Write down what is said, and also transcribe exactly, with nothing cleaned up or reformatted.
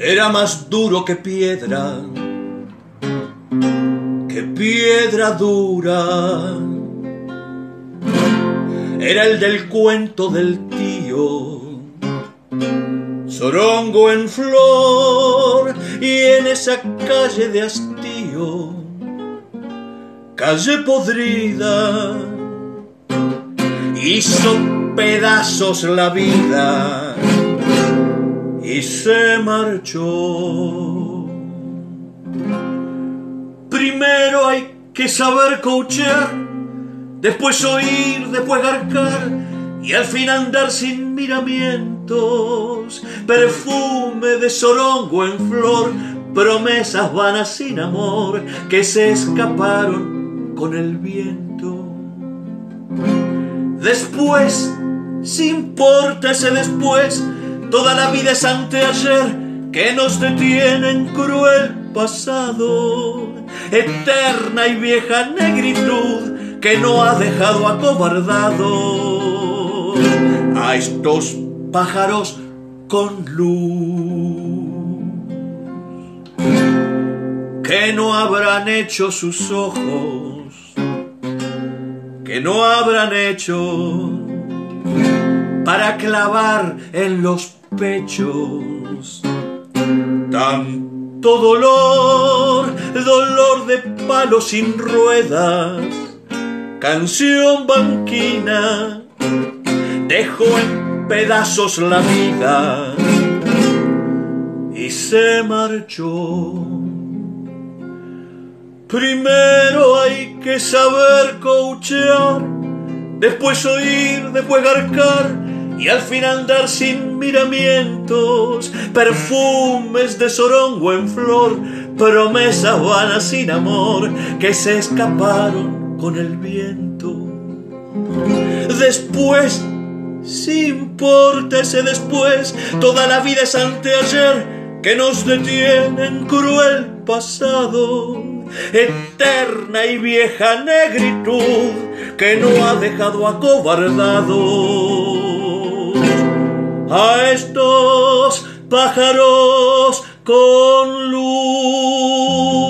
Era más duro que piedra, que piedra dura. Era el del cuento del tío, Zorongo en flor, y en esa calle de hastío, calle podrida, hizo pedazos la vida y se marchó. Primero hay que saber coachear, después oír, después garcar, y al fin andar sin miramientos. Perfume de zorongo en flor, promesas vanas sin amor que se escaparon con el viento. Después, si importa ese después, toda la vida es anteayer que nos detiene en cruel pasado, eterna y vieja negritud que no ha dejado acobardados a estos pájaros con luz. Que no habrán hecho sus ojos, que no habrán hecho para clavar en los pechos tanto dolor, dolor de palo sin ruedas. Canción banquina dejó en pedazos la vida y se marchó. Primero hay que saber coachear, después oír, después garcar, y al fin andar sin miramientos. Perfumes de zorongo en flor, promesas vanas sin amor que se escaparon con el viento. Después, si importa ese después, toda la vida es anteayer que nos detiene en cruel pasado, eterna y vieja negritud que no ha dejado acobardados a estos pájaros con luz.